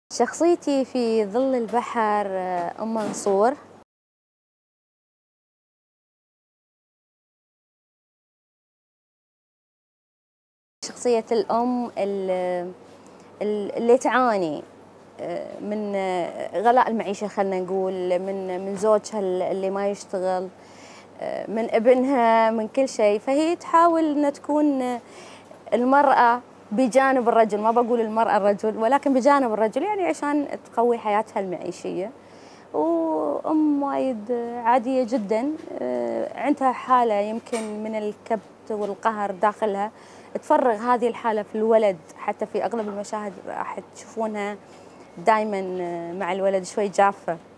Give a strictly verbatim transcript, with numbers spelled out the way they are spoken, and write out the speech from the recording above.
شخصيتي في ظل البحر آه، أم منصور. شخصية الأم ال- ال- اللي تعاني آه، من آه، غلاء المعيشة، خلنا نقول من من زوجها اللي ما يشتغل، آه، من ابنها، من كل شيء. فهي تحاول أن تكون آه، المرأة بجانب الرجل، ما بقول المرأة الرجل، ولكن بجانب الرجل، يعني عشان تقوي حياتها المعيشية. وأم وايد عادية جدا، آه، عندها حالة يمكن من الكبت والقهر داخلها، تفرغ هذه الحالة في الولد. حتى في أغلب المشاهد راح تشوفونها دائما مع الولد شوي جافة.